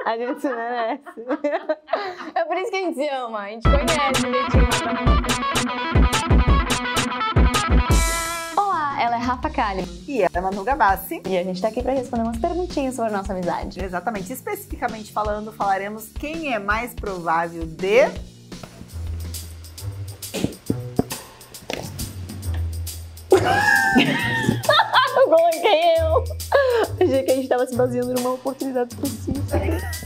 A gente se merece. É por isso que a gente se ama, a gente conhece o jeitinho. Olá, ela é Rafa Kali. E ela é Manu Gavassi. E a gente tá aqui pra responder umas perguntinhas sobre a nossa amizade. Exatamente. Especificamente falando, falaremos quem é mais provável de... Eu coloquei eu. Achei que a gente tava se baseando numa oportunidade específica.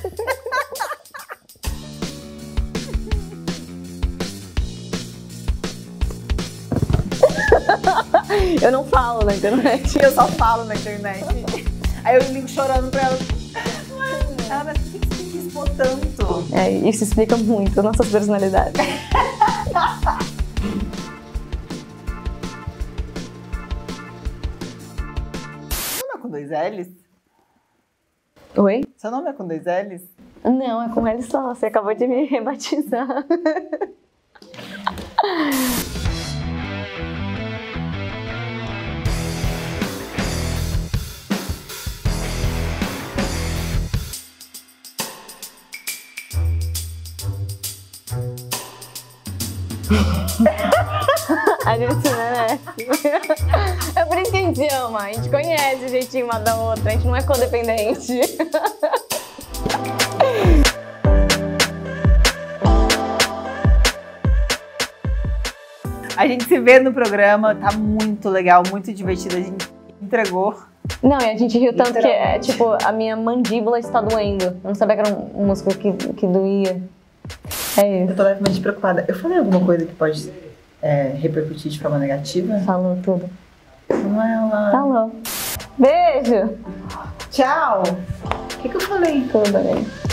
Eu não falo na internet. Eu só falo na internet. Aí eu ligo chorando pra ela. Ela, mas por que você se expor tanto? É, isso explica muito nossas personalidades. Seu nome é com 2 L's? Oi? Seu nome é com 2 L's? Não, é com ele só. Você acabou de me rebatizar. A gente se merece. É por isso que a gente se ama. A gente conhece o jeitinho uma da outra. A gente não é codependente. A gente se vê no programa, tá muito legal, muito divertido. A gente entregou. Não, e a gente riu tanto que é tipo, a minha mandíbula está doendo. Eu não sabia que era um músculo que doía. É isso. Eu tô levemente preocupada. Eu falei alguma coisa que pode repercutir de forma negativa? Falou tudo. Não é ela. Falou. Beijo! Tchau! O que eu falei? Tudo bem.